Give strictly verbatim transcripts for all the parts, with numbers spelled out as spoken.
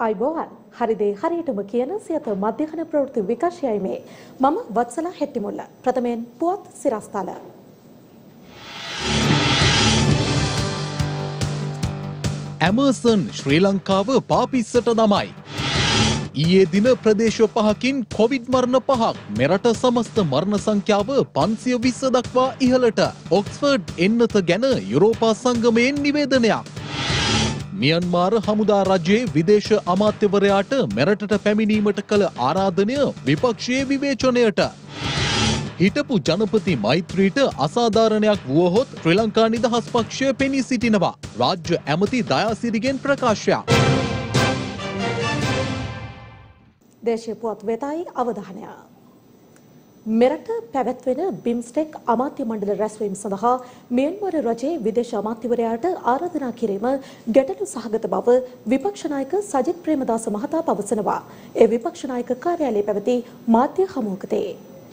අයිබෝවන් හරිදේ හරියටම කියන සියත මධ්‍යහන ප්‍රවෘත්ති විකාශයයි මේ මම වත්සලා හෙට්ටිමුල්ල ප්‍රථමයෙන් පුවත් සිරස්තල ඇමර්සන් ශ්‍රී ලංකාව පාපිස්සට දමයි ඊයේ දින ප්‍රදේශ පහකින් කොවිඩ් මරණ පහක් මෙරට සමස්ත මරණ සංඛ්‍යාව පන්සිය විස්ස දක්වා ඉහළට ඔක්ස්ෆර්ඩ් එන්නත ගැන යුරෝපා සංගමයෙන් නිවේදනයක් මියන්මාර හමුදා රජයේ විදේශ අමාත්‍යවරයාට මෙරටට පැමිණීමට කළ ආරාධනය විපක්ෂයේ විවේචනයට හිටපු ජනපති මෛත්‍රීට අසාධාරණයක් වුවහොත් ශ්‍රී ලංකා නිදහස් පක්ෂය පෙනී සිටිනවා රාජ්‍ය ඇමති දයාසිරිගෙන් ප්‍රකාශයක් දේශීය පුවත් වෙතයි අවධානය මෙරට පැවැත්වෙන බිම්ස්ටෙක් අමාත්‍ය මණ්ඩල රැස්වීම සඳහා මියන්මාර රජයේ විදේශ අමාත්‍යවරයාට ආරාධනා කිරීම ගැටලු සහගත බව විපක්ෂ නායක සජිත් ප්‍රේමදාස මහතා පවසනවා. ඒ විපක්ෂ නායක කාර්යාලයේ පැවති මාධ්‍ය හමුවකදී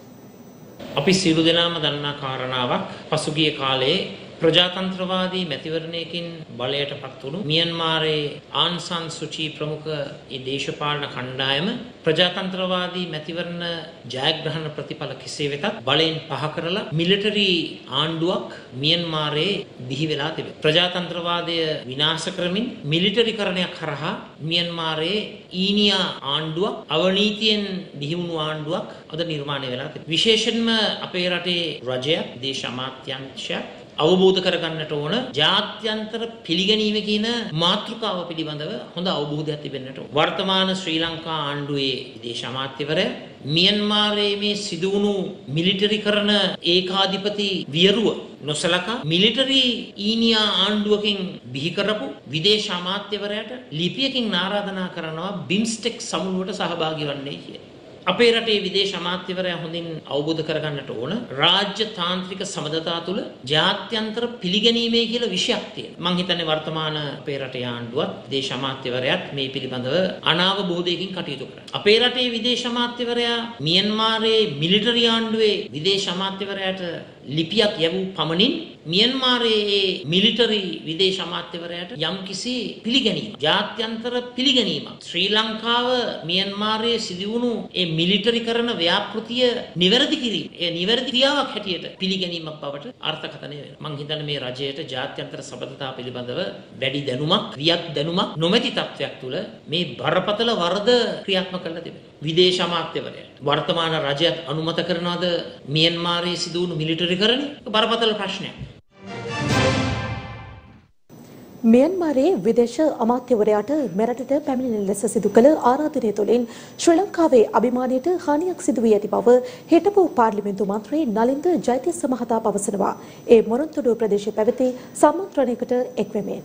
අපි සියලු දෙනාම දන්නා කාරණාවක් පසුගිය කාලයේ ප්‍රජාතන්ත්‍රවාදී මැතිවරණයකින් බලයට පත් වුණු මියන්මාරයේ ආන් සාන් සූචි ප්‍රමුඛ ඒ දේශපාලන කණ්ඩායම ප්‍රජාතන්ත්‍රවාදී මැතිවරණ ජයග්‍රහණ ප්‍රතිඵල කෙසේ වෙතත් බලයෙන් පහ කරලා මිලිටරි ආණ්ඩුවක් මියන්මාරයේ බිහි වෙලා තිබෙනවා. ප්‍රජාතන්ත්‍රවාදය විනාශ කරමින් මිලිටරිකරණයක් කරහා මියන්මාරයේ ඊනියා ආණ්ඩුවක් අවනීතියෙන් බිහි වුණු ආණ්ඩුවක් අද නිර්මාණය වෙලා තිබෙනවා. විශේෂයෙන්ම අපේ රටේ රජය දේශ අමාත්‍යාංශය අවබෝධ කරගන්නට ඕන ජාත්‍යන්තර පිළිගැනීම කියන මාතෘකාව පිළිබඳව හොඳ අවබෝධයක් තිබෙන්නට ඕන. වර්තමාන ශ්‍රී ලංකා ආණ්ඩුවේ විදේශ අමාත්‍යවරයා මියන්මාරයේ මේ සිදුවුණු මිලිටරිකරණ ඒකාධිපති වියරුව නොසලකා මිලිටරි ඊනියා ආණ්ඩුවකින් බිහි කරපු විදේශ අමාත්‍යවරයාට ලිපියකින් ආරාධනා කරනවා බිම්ස්ටෙක් සමුළුවට සහභාගී වන්නේ කියලා. අපේ රටේ විදේශ අමාත්‍යවරයා හොඳින් අවබෝධ කරගන්නට ඕන රාජ්‍ය තාන්ත්‍රික සමදතා තුළ ජාත්‍යන්තර පිළිගැනීමේ කියලා විෂයක් තියෙනවා. මම හිතන්නේ වර්තමාන අපේ රටේ ආණ්ඩුවත් විදේශ අමාත්‍යවරයාත් මේ පිළිබඳව අනාවබෝධයකින් කටයුතු කරනවා. අපේ රටේ විදේශ අමාත්‍යවරයා මියන්මාරයේ මිලිටරි ආණ්ඩුවේ විදේශ අමාත්‍යවරයාට ලිපියක් යවූ පමණින් මියන්මාරයේ මිලිටරි විදේශ අමාත්‍යවරයාට යම්කිසි පිළිගැනීමක් ජාත්‍යන්තර පිළිගැනීමක් ශ්‍රී ලංකාව මියන්මාරයේ සිදුවුණු ඒ මිලිටරිකරණ ව්‍යාපෘතිය නිවැරදි කිරීම ඒ නිවැරදි ක්‍රියාවක් හැටියට පිළිගැනීමක් බවට අර්ථකථනය වෙනවා. මම හිතන්නේ මේ රජයට ජාත්‍යන්තර සබඳතා පිළිබඳව වැඩි දැනුමක් ක්‍රියාක් දැනුමක් නොමැති තත්වයක් තුළ මේ බරපතල වරද ක්‍රියාත්මක කරලා තිබෙනවා. විදේශ අමාත්‍යවරයා වර්තමාන රජයත් අනුමත කරනවාද මියන්මාරයේ සිදුවුණු මිලිටරිකරණ බරපතල ප්‍රශ්නයක්. මියන්මාරයේ විදේශ අමාත්‍යවරයාට මෙරටට පැමිණෙන ලෙස සිදු කළ ආරාධනය තුළින් ශ්‍රී ලංකාවේ අභිමානයට හානියක් සිදු වී ඇති බව හිටපු පාර්ලිමේන්තු මන්ත්‍රී නලින්ද ජයතිස්ස මහතා පවසනවා. ඒ මොරොන්තුඩුව ප්‍රදේශයේ පැවති සම්මන්ත්‍රණයකට එක්වෙමින්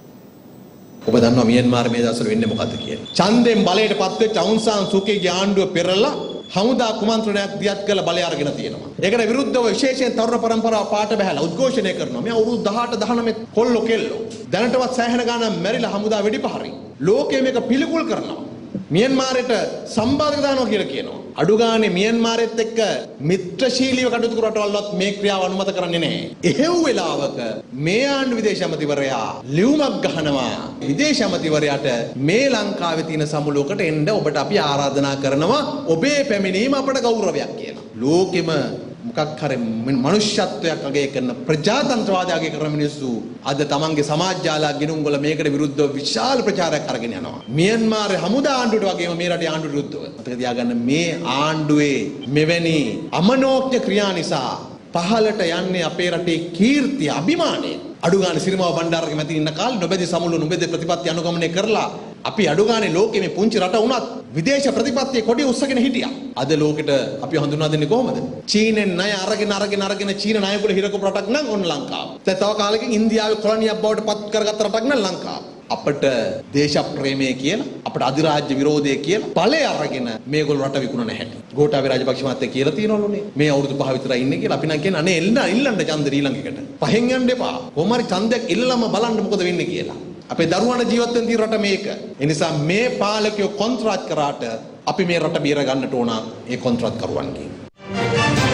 ඔබ දන්නවා මියන්මාර මේ දවස්වල වෙන්නේ මොකද්ද කියලා. ඡන්දයෙන් බලයට පත් වෙච්ච අවුන් සාන් සූකීගේ ආණ්ඩුව පෙරලා හමුදා කුමන්ත්‍රණයක් දියත් කළ බලය අරගෙන තියෙනවා. ඒකට විරුද්ධව විශේෂයෙන් තරුණ පරම්පරාව පාට බහැලා උද්ඝෝෂණය කරනවා. මේ අවුරුදු දහඅට දහනවය කොල්ලෝ කෙල්ලෝ. දැනටවත් සෑහෙන ගාණක් මැරිලා හමුදා වෙඩිපහරින්. ලෝකයේ මේක පිළිකුල් කරනවා. මියන්මාරයට සම්බාධක දානවා කියලා කියනවා. අඩු ගානේ මියන්මාරෙත් එක්ක මිත්‍රශීලීව කටයුතු කර රටවල්වත් මේ ක්‍රියාව අනුමත කරන්නේ නැහැ. එහෙව් වෙලාවක මේ ආණ්ඩු විදේශ අමාත්‍යවරයා ලියුමක් ගහනවා විදේශ අමාත්‍යවරයාට මේ ලංකාවේ තියෙන සමුළුවකට එන්න ඔබට අපි ආරාධනා කරනවා ඔබේ පැමිණීම අපට ගෞරවයක් කියලා. ලෝකෙම මොකක් හරි මනුෂ්‍යත්වයක් අගය කරන ප්‍රජාතන්ත්‍රවාදය අගය කරන මිනිස්සු අද තමන්ගේ සමාජ ජාලා ගිණුම්ගොල මේකට විරුද්ධව විශාල ප්‍රචාරයක් අරගෙන යනවා. මියන්මාරේ හමුදා ආණ්ඩුවට වගේම මේ රටේ ආණ්ඩුවට විරුද්ධව. මතක තියාගන්න මේ ආණ්ඩුවේ මෙවැනි අමනෝඥ ක්‍රියා නිසා පහළට යන්නේ අපේ රටේ කීර්තිය අභිමානය. අඩුගානේ සිරිමාව බණ්ඩාරගේ මැදින් ඉන්න කාලේ නොබැදි සමුළු නොබැදි ප්‍රතිපත්ති අනුගමනය කරලා අපි අඩුගානේ ලෝකෙ මේ පුංචි රට වුණත් විදේශ ප්‍රතිපත්තියේ කොඩිය උස්සගෙන හිටියා. අද ලෝකෙට අපි හඳුන්වා දෙන්නේ කොහොමද? චීනෙන් ණය අරගෙන අරගෙන අරගෙන චීන ණය වල හිරකපු රටක් නම් ඔන්න ලංකාව. දැන් තව කාලෙකින් ඉන්දියාවේ කොලොනියක් බවට පත් කරගත්ත රටක් නම් ලංකාව. අපට දේශ ප්‍රේමය කියලා අපට අධිරාජ්‍ය විරෝධය කියලා ඵලය අරගෙන මේගොල්ලෝ රට විකුණන හැටි. ගෝඨාභය රාජපක්ෂ මහත්තයා කියලා තියෙනවලුනේ. මේ අවුරුදු පහ විතරයි ඉන්නේ කියලා අපි නම් කියන්නේ අනේ එන්න ඉල්ලන්න ඡන්ද ඊළඟකට. පහෙන් යන්න එපා. කොහොම හරි ඡන්දයක් ඉල්ලලම බලන්න මොකද වෙන්නේ කියලා. අපේ දරුවන්ට ජීවත් වෙන රට මේක. ඒ නිසා මේ පාලකයෝ කොන්ත්‍රාත් කරාට අපි මේ රට බේර ගන්නට ඕන ඒ කොන්ත්‍රාත් කරුවන්ගේ.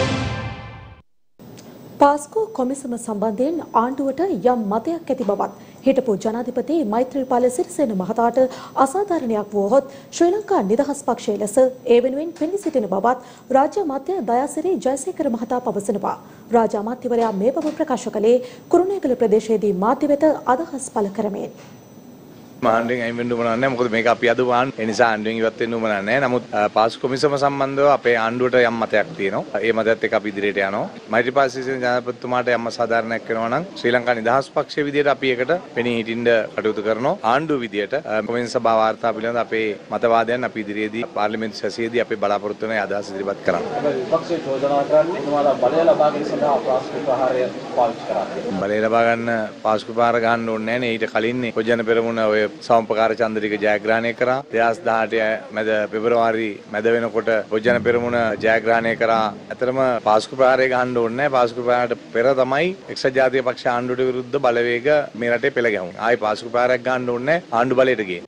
පාස්කෝ කොමිසම සම්බන්ධයෙන් ආණ්ඩුවට යම් මතයක් ඇති බවත් හිටපු ජනාධිපති මෛත්‍රීපාල සිරිසේන මහතාට අසාධාරණයක් වුවහොත් ශ්‍රී ලංකා නිදහස් පක්ෂයේ ලෙස ඒ වෙනුවෙන් පෙනී සිටින බවත් රාජ්‍ය අමාත්‍ය දයාසිරි ජයසේකර මහතා පවසනවා. රාජ්‍ය අමාත්‍යවරයා මේ බව ප්‍රකාශ කළේ කුරුණෑගල ප්‍රදේශයේදී මාධ්‍ය වෙත අදහස් පළ කරමින්. ආණ්ඩුවෙන් අයින් වෙන්න උවමනා නැහැ. මොකද මේක අපි අද වාන් ඒ නිසා ආණ්ඩුවෙන් ඉවත් වෙන්න උවමනා නැහැ. නමුත් පාසු කොමිසම සම්බන්ධව අපේ ආණ්ඩුවට යම් මතයක් තියෙනවා. ඒ මතයත් එක්ක අපි ඉදිරියට යනවා. මෛත්‍රීපාල සිරිසේන ජනාධිපතිතුමාට යම් අසාධාරණයක් වෙනවා නම් ශ්‍රී ලංකා නිදහස් පක්ෂයේ විදියට අපි ඒකට පෙනී හිටින්න කටයුතු කරනවා. ආණ්ඩුව විදියට කොමිසම සභා වාර්තා පිළිබඳ අපේ මතවාදයන් අපි ඉදිරියේදී පාර්ලිමේන්තු සැසියේදී අපේ බලාපොරොත්තු වෙන අදහස් ඉදිරිපත් කරනවා. විපක්ෂයේ චෝදනා කරන්නේ එතුමාලා බලය ලබා ගැනීම සඳහා පාස්කු ප්‍රහාරය පාවිච්චි කරන්නේ. බලය ලබා ගන්න පාස්කු ප්‍රහාර ගන්න ඕනේ නැහැ නේ. ඊට කලින් පොජන පෙරමුණ ඔය සමපකාර චන්ද්‍රික ජයග්‍රහණය කරා. දෙදහස් දහඅට මැද පෙබරවාරි මැද වෙනකොට පොජන පෙරමුණ ජයග්‍රහණය කරා. ඇතරම පාස්කු ප්‍රහාරය ගන්න ඕනේ නැහැ. පාස්කු ප්‍රහාරයට පෙර තමයි එක්සත් ජාතික පක්ෂ ආණ්ඩුවට විරුද්ධ බලවේග මේ රටේ පෙළ ගැහුණා. ආයි පාස්කු ප්‍රහාරයක් ගන්න ඕනේ නැහැ. ආණ්ඩු බලයට ගියේ.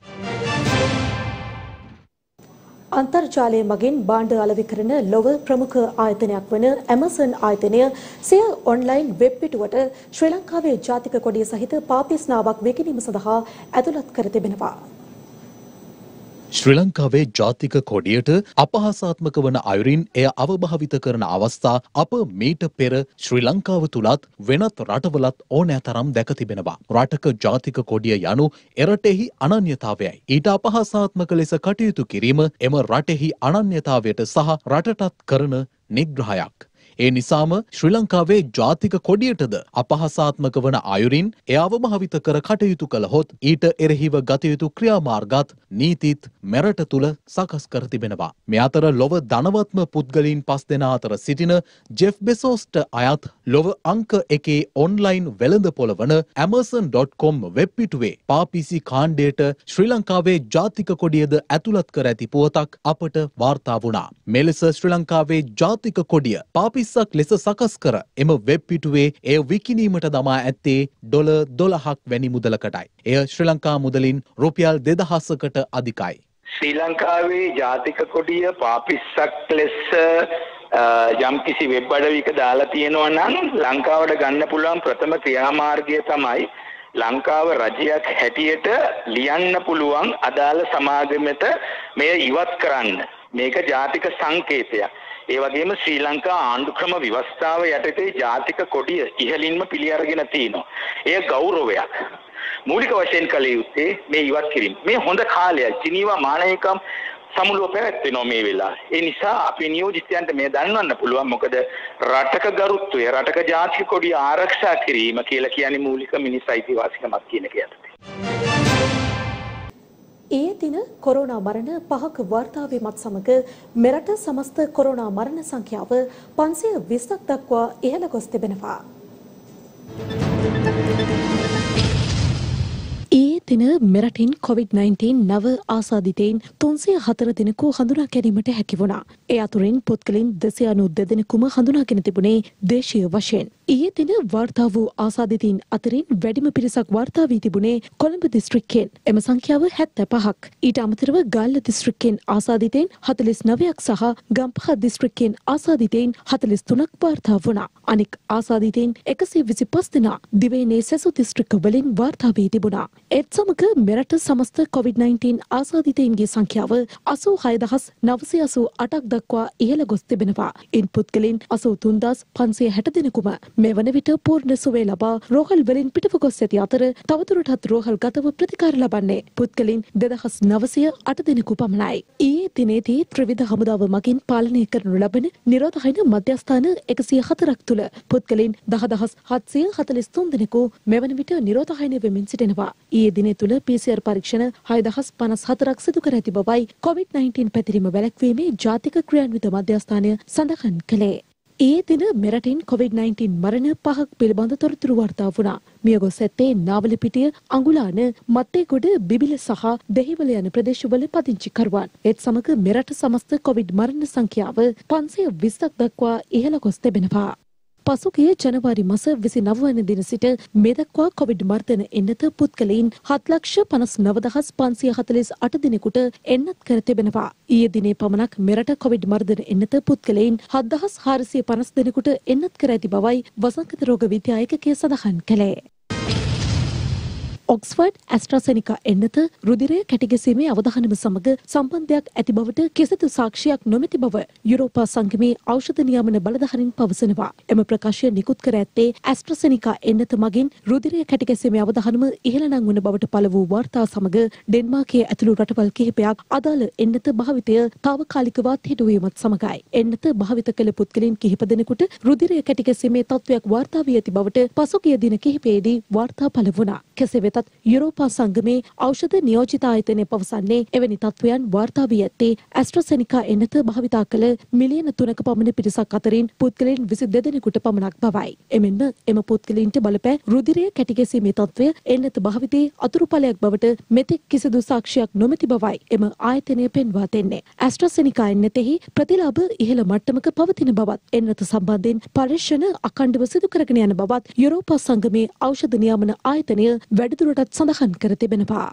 අන්තර්ජාලය මගින් භාණ්ඩ අලෙවි කරන ලොව ප්‍රමුඛ ආයතනයක් වන ඇමසන් ආයතනය සිය ඔන්ලයින් වෙබ් පිටුවට ශ්‍රී ලංකාවේ ජාතික කොඩිය සහිත පාපිස්නාවක් විකිණීම සඳහා ඇතුළත් කර තිබෙනවා. ශ්‍රී ලංකාවේ ජාතික කොඩියට අපහාසාත්මක වන අයුරින් එය අවභාවිත කරන අවස්ථා අප මීට පෙර ශ්‍රී ලංකාව තුලත් වෙනත් රටවලත් ඕනෑ තරම් දැක තිබෙනවා. රටක ජාතික කොඩිය යනු එරටෙහි අනන්‍යතාවයයි. ඊට අපහාසාත්මක ලෙස කටයුතු කිරීම එම රටෙහි අනන්‍යතාවයට සහ රටටත් කරන නිග්‍රහයක්. ඒ නිසාම ශ්‍රී ලංකාවේ ජාතික කොඩියටද අපහාසාත්මක වන අයුරින් එය අවභාවිත කර කටයුතු කළහොත් ඊට එරෙහිව ගත යුතු ක්‍රියාමාර්ගත් නීතිත් මෙරට තුල සකස් කර තිබෙනවා. මේ අතර ලොව ධනවත්ම පුද්ගලයන් පස් දෙනා අතර සිටින ජෙෆ් බෙසෝස්ට අයත් ලොව අංක එකේ ඔන්ලයින් වෙළඳපොළ වන ඇමසන් ඩොට් කොම් වෙබ් පිටුවේ පාපීසි කාණ්ඩයට ශ්‍රී ලංකාවේ ජාතික කොඩියද ඇතුළත් කර ඇති පුවතක් අපට වාර්තා වුණා. මෙලෙස ශ්‍රී ලංකාවේ ජාතික කොඩිය පාපිස්සක් ලෙස සකස් කර එම වෙබ් පිටුවේ එය විකිණීමට දමා ඇත්තේ ඩොලර් දොළහක් වැනි මුදලකටයි. එය ශ්‍රී ලංකා මුදලින් රුපියල් දෙදහසකට අධිකයි. ශ්‍රී ලංකාවේ ජාතික කොඩිය පාපිස්සක් ලෙස යම්කිසි වෙබ් අඩවියක දාලා තියෙනවා නම් ලංකාවට ගන්න පුළුවන් ප්‍රථම ක්‍රියාමාර්ගය තමයි ලංකාව රජයක් හැටියට ලියන්න පුළුවන් අදාළ සමාගමට මෙය ඉවත් කරන්න. මේක ජාතික සංකේතයක්. ඒ වගේම ශ්‍රී ලංකා ආණ්ඩු ක්‍රම ව්‍යවස්ථාව යටතේ ජාතික කොඩිය ඉහළින්ම පිළි අරගෙන තියෙනවා. එය ගෞරවයක්. මූලික වශයෙන් කළ යුත්තේ මේ ඉවත් කිරීම. මේ හොඳ කාලයක්. ජිනීවා මානවිකම් සමුළුව පැවැත්වෙනවා මේ වෙලාව. ඒ නිසා අපේ නියෝජිතයන්ට මේ දන්වන්න පුළුවන්. මොකද රටක ගරුත්වය, රටක ජාතික කොඩිය ආරක්ෂා කිරීම කියලා කියන්නේ මූලික මිනිස් අයිතිවාසිකමක් කියන එක යටතේ. ඊයේ දින කොරෝනා මරණ පහක වාර්තා වීමත් සමග මෙරට සමස්ත කොරෝනා මරණ සංඛ්‍යාව පන්සිය විස්සක් දක්වා ඉහළ ගොස් තිබෙනවා. ඊයේ දින මෙරටින් කොවිඩ් නයින්ටීන් නව ආසාදිතයින් තුන්සිය හතර දෙනෙකු හඳුනා ගැනීමට හැකි වුණා. ඒ අතුරින් පුද්ගලයන් දෙසිය අනූ දෙනෙකුම හඳුනාගෙන තිබුණේ දේශීය වශයෙන්. ඊයේ දින වාර්තා වූ ආසාදිතයින් අතරින් වැඩිම පිරිසක් වාර්තා වී තිබුණේ කොළඹ දිස්ත්‍රික්කයෙන්. එම සංඛ්‍යාව හැත්තෑ පහක්. ඊට අමතරව ගාල්ල දිස්ත්‍රික්කයෙන් ආසාදිතයින් හතළිස් නවයක් සහ ගම්පහ දිස්ත්‍රික්කයෙන් ආසාදිතයින් හතළිස් තුනක් වාර්තා වුණා. අනෙක් ආසාදිතයින් එකසිය විසිපස් දෙනා දිවයිනේ සෙසු දිස්ත්‍රික්ක වලින් වාර්තා වී තිබුණා. ඒත් සමග මෙරට සමස්ත කොවිඩ් නයින්ටීන් ආසාදිතයින්ගේ සංඛ්‍යාව අසූ හය දහස් නවසිය අසූ අටක් දක්වා ඉහළ ගොස් තිබෙනවා. ඉන් පුද්ගලයන් අසූ තුන්දාස් පන්සිය හැට දෙනෙකුම මේ වන විට පූර්ණ සුවය ලබා රෝහල් වලින් පිටව ගොස් ඇති අතර තවදුරටත් රෝහල් ගතව ප්‍රතිකාර ලබන්නේ පුද්ගලයන් දෙදහස් නවසිය අට දෙනෙකු පමණයි. ඊයේ දිනේදී ත්‍රිවිධ හමුදාව මගින් පාලනය කරනු ලබන නිරෝධායන මධ්‍යස්ථාන එකසිය හතරක් තුළ පුද්ගලයන් දහදහස් හත්සිය හතළිස් තුන් දෙනෙකු මෙවන විට නිරෝධායන වෙමින් සිටිනවා. ඊයේ දිනේ තුළ පී සී ආර් පරීක්ෂණ හය දහස් පනස් හතරක් සිදු කර ඇති බවයි කොවිඩ් නයින්ටීන් පැතිරීම වැළැක්වීමේ ජාතික ක්‍රියාන්විත මධ්‍යස්ථානය සඳහන් කළේ. ඊයේ දින මෙරටින් කොවිඩ් නයින්ටීන් මරණ පහක් පිළිබඳ තොරතුරු වාර්තා වුණා. මියගොස් ඇත්තේ නාවලපිටිය, අඟුලාන, මත්තේගොඩ, බිබිල සහ දෙහිවල යන ප්‍රදේශවල පදිංචිකරුවන්. ඒත් සමග මෙරට සමස්ත කොවිඩ් මරණ සංඛ්‍යාව පන්සිය විස්සක් දක්වා ඉහළ ගොස් තිබෙනවා. පසුගිය ජනවාරි මාස විසිනව වන දින සිට මේ දක්වා කොවිඩ් මර්ධන එන්නත පුද්ගලයන් හත් ලක්ෂ පනස් නව දහස් පන්සිය හතළිස් අට දිනෙකට එන්නත් කර තිබෙනවා. ඊයේ දිනේ පමණක් මෙරට කොවිඩ් මර්ධන එන්නත පුද්ගලයන් හත් දහස් හාරසිය පනස් දෙනෙකුට එන්නත් කර ඇති බවයි වසංගත රෝග විද්‍යා ඒකකය සඳහන් කළේ. ඔක්ස්ෆර්ඩ් ඇස්ට්‍රාසෙනිකා එන්නත රුධිරය කැටිගැසීමේ අවධානම සමග සම්බන්ධයක් ඇති බවට කිසිදු සාක්ෂියක් නොමැති බව යුරෝපා සංගමේ ඖෂධ නියාමන බලධාරීන් පවසනවා. එම ප්‍රකාශය නිකුත් කර ඇත්තේ ඇස්ට්‍රාසෙනිකා එන්නත මගින් රුධිරය කැටිගැසීමේ අවධානම ඉහළ නංවන බවට පළ වූ වාර්තා සමග ඩෙන්මාර්කයේ ඇතුළු රටවල් කිහිපයක් අදාළ එන්නත භාවිතය තාවකාලිකව අත්හිටුවීමත් සමගයි. එන්නත භාවිත කළ පුද්ගලයන් කිහිප දෙනෙකුට රුධිරය කැටිගැසීමේ තත්ත්වයක් වාර්තා වී ඇති බවට පසුගිය දින කිහිපයේදී වාර්තා පළ වුණා. කෙසේ වෙතත් යුරෝපා සංගමේ ඖෂධ නියෝජිත ආයතනය පවසන්නේ එවැනි තත්ත්වයන් වාර්තා වී ඇත්තේ ඇස්ට්‍රාසෙනිකා එන්නත භාවිතා කළ මිලියන තුනක පමණ පිරිසක් අතරින් පුද්ගලයන් විසි දෙදෙනෙකුට පමණක් බවයි. එමෙන්ම එම පුද්ගලයන්ට බලපෑ රුධිරය කැටිගැසීමේ තත්ත්වය එන්නත භාවිතයේ අතුරුඵලයක් බවට මෙතෙක් කිසිදු සාක්ෂියක් නොමැති බවයි එම ආයතනය පෙන්වා දෙන්නේ. ඇස්ට්‍රාසෙනිකා එන්නතෙහි ප්‍රතිලාභ ඉහළ මට්ටමක පවතින බවත් එන්නත සම්බන්ධයෙන් පරීක්ෂණ අඛණ්ඩව සිදු කරගෙන යන බවත් යුරෝපා සංගමේ ඖෂධ නියාමන ආයතනය වැඩිදුරටත් සඳහන් කර තිබෙනවා.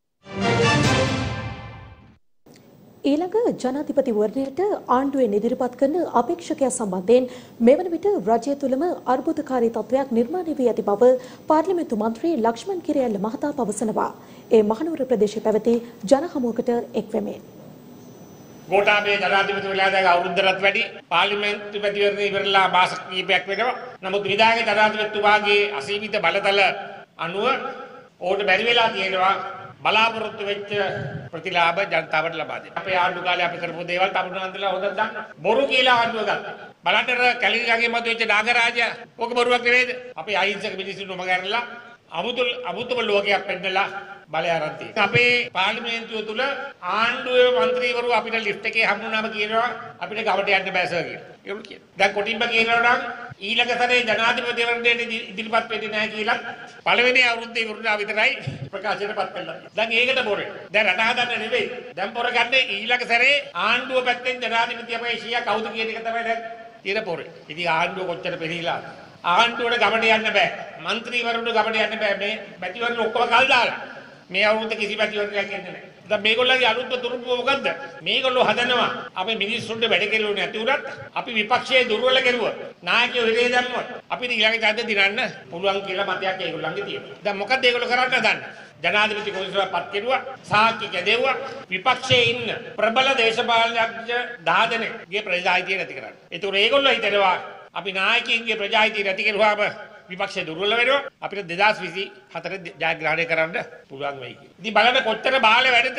ඊළඟ ජනාධිපතිවරණයට ආණ්ඩුවෙන් ඉදිරිපත් කරන අපේක්ෂකයා සම්බන්ධයෙන් මෙවන විට රජය තුළම අර්බුදකාරී තත්ත්වයක් නිර්මාණය වී ඇති බව පාර්ලිමේන්තු මන්ත්‍රී ලක්ෂ්මන් කිරියල්ල මහතා පවසනවා. ඒ මහනුවර ප්‍රදේශයේ පැවති ජනහමුවකට එක්වෙමින් ගෝඨාභය ජනාධිපතිවරයා දැන් අවුරුද්දකට වැඩි පාර්ලිමේන්තු පැතිවරණය ඉවරලා මාස කිහිපයක් වෙනවා. නමුත් විධායක ජනාධිපතිතුමාගේ අසීමිත බලතල අනුව ඕට බැරි වෙලා තියෙනවා බලාපොරොත්තු වෙච්ච ප්‍රතිලාභ ජනතාවට ලබා දෙන්න. අපේ ආණ්ඩු කාලේ අපි කරපු දේවල් තමුන්වන්දලා හොදට දන්නවා. බොරු කියලා ආණ්ඩුව ගත්තා. බලන්න කැලිගගේ මත වෙච්ච නාගරාජ ඕක බොරුවක් නෙවෙයිද? අපේ අහිංසක මිනිස්සුන්ව මගහැරලා අමුතු අමුතුම ලෝකයක් පෙන්නලා බලය අරන් තියෙනවා. අපේ පාර්ලිමේන්තුව තුල ආණ්ඩුවේ മന്ത്രിවරු අපිට ලිෆ්ට් එකේ හම්බුනාම කියනවා අපිට ගවට යන්න බෑ සර් කියලා. ඒක කියනවා. දැන් කොටින්බ කියනවා නම් ඊළඟ සැරේ ජනාධිපතිවරණයට ඉදිරිපත් වෙන්නේ නැහැ කියලා පළවෙනි අවුරුද්දේ ඉවරුණා විතරයි ප්‍රකාශයටපත් කළා. දැන් ඒකට බොරේ. දැන් රට හදන්න නෙවෙයි. දැන් බොර ගන්නේ ඊළඟ සැරේ ආණ්ඩුව පැත්තෙන් ජනාධිපති අපේක්ෂියා කවුද කියන එක තමයි දැන් තියෙන බොරේ. ඉතින් ආණ්ඩුව කොච්චර පෙරීලාද? ආණ්ඩුවට ගමට යන්න බෑ. മന്ത്രിවරුන්ට ගමට යන්න බෑ. මේ පැතිවරණ ඔක්කොම කල් දාලා. මේ අවුරුද්ද කිසි පැතිවරණයක් එන්නේ නැහැ. දැන් මේගොල්ලන්ගේ අලුත් තුරුප්පුව මොකද්ද? මේගොල්ලෝ හදනවා අපි මිනිස්සුන්ට වැඩ කෙරුවේ නැති උනත් අපි විපක්ෂයේ දුර්වල කෙරුවා. නායකයෝ හිරේ දැම්මොත් අපිට ඊළඟ ඡන්ද දිනන්න පුළුවන් කියලා මතයක් ඒගොල්ලන්ගේ තියෙනවා. දැන් මොකද ඒගොල්ලෝ කරන්න හදන්නේ? ජනාධිපති කොමිසම පත් කෙරුවා, සාක්ෂි කැදෙව්වා, විපක්ෂයේ ඉන්න ප්‍රබල දේශපාලනඥ දහ දෙනෙක්ගේ ප්‍රජාහිතය නැති කරන්න. ඒතකොට ඒගොල්ලෝ හිතනවා අපි නායකයින්ගේ ප්‍රජාහිතය නැති කරුවාම විපක්ෂය දුර්වල වෙනවා අපිට දෙදාස් විසි හතර ජයග්‍රහණය කරන්න පුළුවන් වෙයි කියලා. ඉතින් බලන්න කොච්චර බාල වැඩද.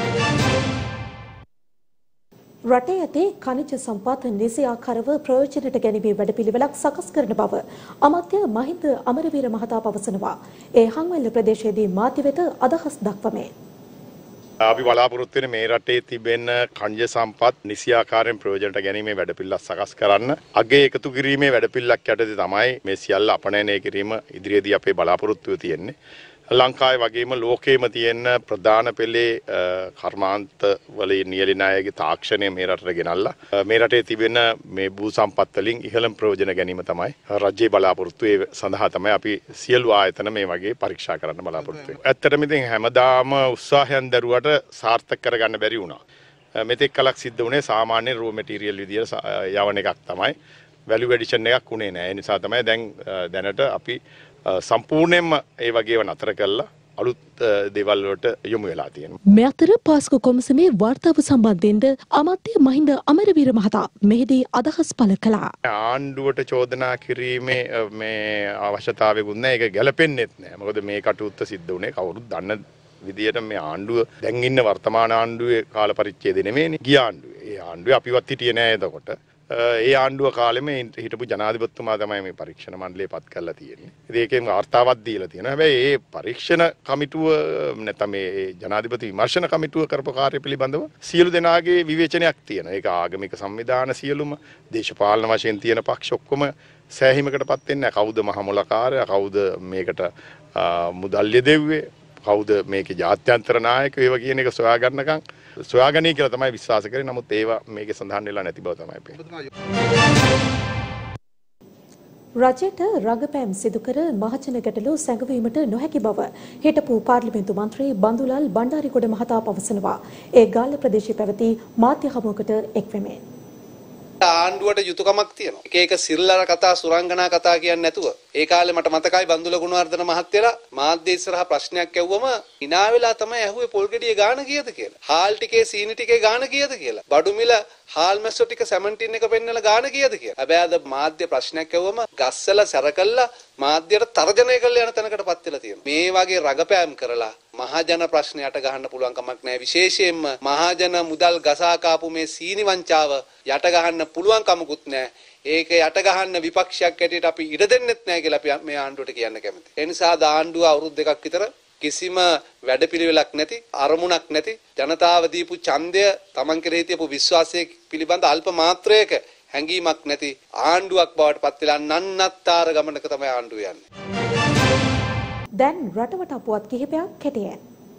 රටේ ඇති ඛනිජ සම්පත් නිසි ආකාරව ප්‍රයෝජනයට ගැනීමේ වැඩපිළිවෙලක් සකස් කරන බව අමාත්‍ය මහින්ද අමරවීර මහතා පවසනවා. ඒ හංවැල්ල ප්‍රදේශයේදී මාධ්‍ය වෙත අදහස් දක්වමින් අපි බලාපොරොත්තු වෙන මේ රටේ තිබෙන ඛනිජ සම්පත් නිසි ආකාරයෙන් ප්‍රයෝජනට ගැනීමේ වැඩපිළිවෙලක් සකස් කරන්න අගය එකතු කිරීමේ වැඩපිළිවෙලක් යටතේ තමයි මේ සියල්ල අපනයනය කිරීම ඉදිරියේදී අපේ බලාපොරොත්තුව තියෙන්නේ. ලංකාවේ වගේම ලෝකයේම තියෙන ප්‍රධාන පෙළේ කර්මාන්ත වල නියැලෙන අයගේ තාක්ෂණය මේ රටට ගෙනල්ලා මේ රටේ තිබෙන මේ භූ සම්පත් වලින් ඉහළම ප්‍රයෝජන ගැනීම තමයි රජයේ බලාපොරොත්තු. ඒ සඳහා තමයි අපි සියලු ආයතන මේ වගේ පරීක්ෂා කරන්න බලාපොරොත්තු වෙන්නේ. ඇත්තටම ඉතින් හැමදාම උත්සාහයන් දරුවට සාර්ථක කරගන්න බැරි වුණා. මෙතෙක් කලක් සිද්ධ වුණේ සාමාන්‍ය රෝ මැටීරියල් විදියට යවන එකක් තමයි. වැලියු ඇඩිෂන් එකක් උනේ නැහැ. ඒ නිසා තමයි දැන් දැනට අපි සම්පූර්ණයෙන්ම ඒ වගේව නතර කළා අලුත් දේවල් වලට යොමු වෙලා තියෙනවා. මේ අතර පාස්කු කොමිසමේ වාර්තාව සම්බන්ධයෙන්ද අමාත්‍ය මහින්ද අමරවීර මහතා මෙහිදී අදහස් පළ කළා. ආණ්ඩුවට චෝදනා කිරීමේ මේ අවශ්‍යතාවයකුත් නැහැ. ඒක ගැලපෙන්නේත් නැහැ. මොකද මේ කටයුත්ත සිද්ධ වුණේ කවුරුත් දන්න විදියට මේ ආණ්ඩුව දැන් ඉන්න වර්තමාන ආණ්ඩුවේ කාල පරිච්ඡේදය නෙමෙයිනේ. ගිය ආණ්ඩුවේ. ඒ ආණ්ඩුවේ අපිවත් හිටියේ නැහැ එතකොට. ඒ ආණ්ඩුව කාලෙම හිටපු ජනාධිපතිතුමා තමයි මේ පරීක්ෂණ මණ්ඩලය පත් කරලා තියෙන්නේ. ඉතින් ඒකෙන් වාර්තාවක් දීලා තියෙනවා. හැබැයි මේ පරීක්ෂණ කමිටුව නැත්නම් මේ ජනාධිපති විමර්ශන කමිටුව කරපු කාර්ය පිළිබඳව සියලු දෙනාගේ විවේචනයක් තියෙනවා. ඒක ආගමික සංවිධාන සියලුම දේශපාලන වශයෙන් තියෙන පක්ෂ ඔක්කොම සෑහීමකටපත් වෙන්නේ නැහැ. කවුද මහමුලකාරයා? කවුද මේකට මුදල්ය දෙව්වේ? කවුද මේකේ ජාත්‍යන්තර නායකයෝ? ඒව කියන එක සොයාගන්නකම් සොයාගනී කියලා තමයි විශ්වාස කරේ. නමුත් ඒවා මේකේ සඳහන් වෙලා නැති බව තමයි පේන්නේ. රජයට රඟපෑම් සිදු කර මහජන ගැටලු සැඟවීමට නොහැකි බව හිටපු පාර්ලිමේන්තු මන්ත්‍රී බන්දුලාල් බණ්ඩාරිගොඩ මහතා පවසනවා. ඒ ගාල්ල ප්‍රදේශයේ පැවති මාධ්‍ය හමුවකට එක්වෙමින් ආණ්ඩුවට යුතුයකමක් තියෙනවා. එක එක සිල්ලර කතා සුරංගනා කතා කියන්නේ නැතුව. ඒ කාලේ මට මතකයි බන්දුල ගුණවර්ධන මහත්තයලා මාධ්‍ය ඉස්සරහා ප්‍රශ්නයක් ඇහුවම hina වෙලා තමයි ඇහුවේ පොල් ගෙඩිය ගාන කීයද කියලා. හාල් ටිකේ සීනි ටිකේ ගාන කීයද කියලා. බඩු මිල හාල් මැස්සෝ ටික සැමන්ටින් එක පෙන්නලා ගාන කීයද කියලා. හැබැයි අද මාධ්‍ය ප්‍රශ්නයක් ඇහුවම ගස්සල සැරකල්ලා මාධ්‍යයට තර්ජනය කරලා යන තැනකටපත් වෙලා තියෙනවා. මේ වගේ රගපෑම් කරලා මහජන ප්‍රශ්න යට ගහන්න පුළුවන් කමක් නැහැ. විශේෂයෙන්ම මහජන මුදල් ගසා කාපු මේ සීනි වංචාව යට ගහන්න පුළුවන් කමකුත් නැහැ. ඒක යට ගහන්න විපක්ෂයක් ඇටියට අපි ඉඩ දෙන්නෙත් නැහැ කියලා අපි මේ ආණ්ඩුවට කියන්න කැමතියි. ඒ නිසා ආණ්ඩුව අවුරුදු දෙකක් විතර කිසිම වැඩපිළිවෙලක් නැති අරමුණක් නැති ජනතාව දීපු ඡන්දය Taman කෙරෙහි තියපු විශ්වාසය පිළිබඳ අල්ප මාත්‍රයක හැඟීමක් නැති ආණ්ඩුවක් බවට පත් වෙලා නන්නත්තර ගමනක තමයි ආණ්ඩුව යන්නේ. දැන් රටවට අපුවත් කිහිපයක් කෙටියෙන්.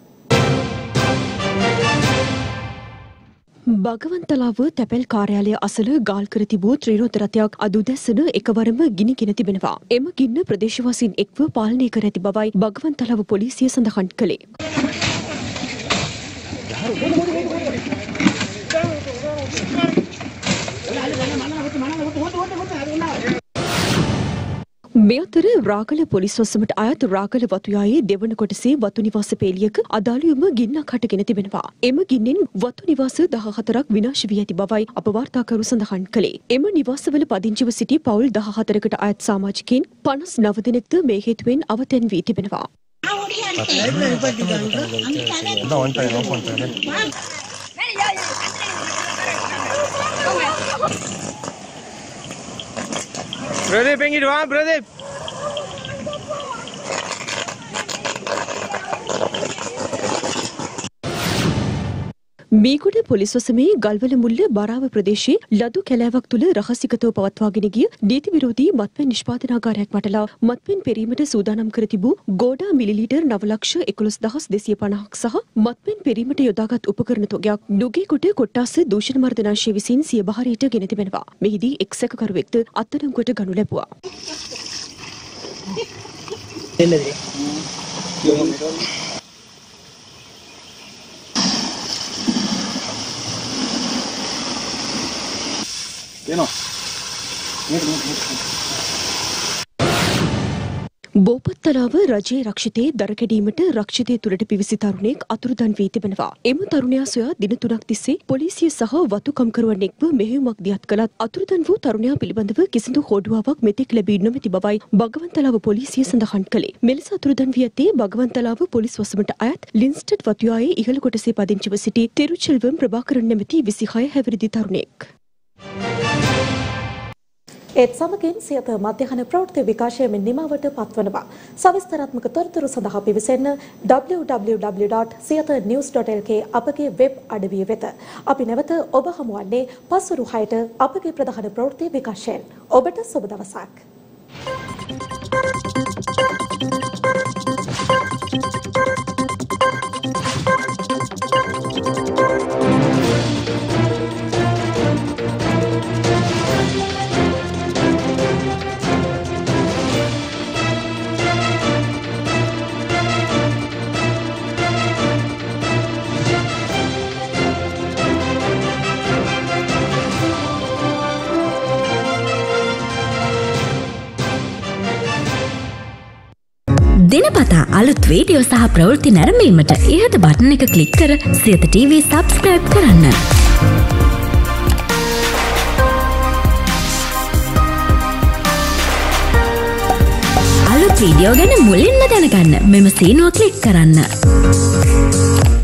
භගවන්තලාව තැපැල් කාර්යාලය අසල ගාල් කර තිබූ ත්‍රිරෝද රථයක් අද උදැසන එකවරම ගිනිගෙන තිබෙනවා. එම ගින්න ප්‍රදේශවාසීන් එක්ව පාලනය කර ඇති බවයි භගවන්තලාව පොලිසිය සඳහන් කළේ. මේ අතර රාගල පොලිස් වසමට අයත් රාගල වතුයායේ දෙවන කොටසේ වතු නිවාස පේලියක අදාළවම ගින්නක් හටගෙන තිබෙනවා. එම ගින්නෙන් වතු නිවාස දහහතරක් විනාශ වී ඇති බවයි අප වාර්තාකරු සඳහන් කළේ. එම නිවාසවල පදිංචිව සිටි පවුල් දහහතරකට අයත් සමාජිකයින් පනස් නව දෙනෙක්ද මේ හේතුවෙන් අවතැන් වී තිබෙනවා. Brother, bring it on, brother. Meegoda police වසමේ ගල්වල මුල්ල බරාව ප්‍රදේශයේ ලදු කැලෑවක් තුළ රහසිගතව පවත්වාගෙන ගිය නීති විරෝධී මත්පැන් නිෂ්පාදනාගාරයක් වටලා මත්පැන් පෙරීමට සූදානම් කර තිබූ ගෝඩා මිලිලීටර් නව ලක්ෂ එකොළොස් දහස් දෙසිය පනහක් සහ මත්පැන් පෙරීමට යොදාගත් උපකරණ තොගයක් නුගේකොට කොට්ටාස දූෂණ මර්දන අංශය විසින් සිය බහරයට ගෙන තිබෙනවා. මෙහිදී එක් සැකකරුවෙක්ද අත්අඩංගුවට ගනු ලැබුවා. බෝපත්තලාව රජයේ රක්ෂිතයේ දර කැඩීමට රක්ෂිතය තුළට පිවිසි තරුණයෙක් අතුරුදන් වී තිබෙනවා. එම තරුණයා සොයා දින තුනක් තිස්සේ පොලිසිය සහ වතුකම්කරුවන් එක්ව මෙහෙයුමක් දියත් කළත් අතුරුදන් වූ තරුණයා පිළිබඳව කිසිදු හෝඩුවාවක් මෙතෙක් ලැබී නොමැති බවයි භගවන්තලාව පොලිසිය සඳහන් කළේ. මෙලෙස අතුරුදන් වී ඇත්තේ භගවන්තලාව පොලිස් වසමට අයත් ලින්ස්ටඩ් වතුයායේ ඉහළ කොටසේ පදිංචිව සිටි තිරුචෙල්වම් ප්‍රභාකරන් නැමැති විසිහය හැවිරිදි තරුණයෙක්. ඒත් සමගින් සියත මධ්‍යහන ප්‍රවෘත්ති විකාශය මෙන් නිමවට පත්වනවා. සවිස්තරාත්මක තොරතුරු සඳහා පිවිසෙන්න W W W dot Siyatha news dot L K අපගේ වෙබ් අඩවිය වෙත. අපි නැවත ඔබ හමුවන්නේ පස්වරු හයට අපගේ ප්‍රධාන ප්‍රවෘත්ති විකාශයෙන්. ඔබට සුබ දවසක්. දිනපතා අලුත් වීඩියෝ සහ ප්‍රවෘත්ති නැරඹීමට ඉහත බටන් එක ක්ලික් කර සියත ටීවී සබ්ස්ක්‍රයිබ් කරන්න. අලුත් වීඩියෝ ගැන මුලින්ම දැනගන්න මෙම සීනුව ක්ලික් කරන්න.